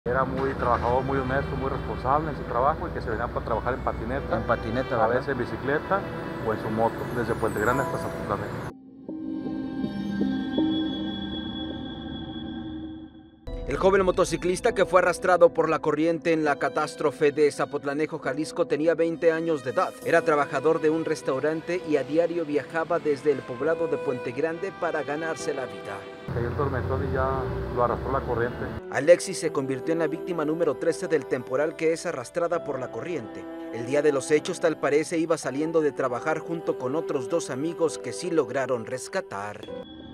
Era muy trabajador, muy honesto, muy responsable en su trabajo y que se venía para trabajar en patineta. En patineta, A ¿verdad? veces en bicicleta o en su moto, desde Puente Grande hasta Zapotlanejo. El joven motociclista que fue arrastrado por la corriente en la catástrofe de Zapotlanejo, Jalisco, tenía 20 años de edad. Era trabajador de un restaurante y a diario viajaba desde el poblado de Puente Grande para ganarse la vida. Cayó un tormentón y ya lo arrastró la corriente. Alexis se convirtió en la víctima número 13 del temporal que es arrastrada por la corriente. El día de los hechos, tal parece, iba saliendo de trabajar junto con otros dos amigos que sí lograron rescatar.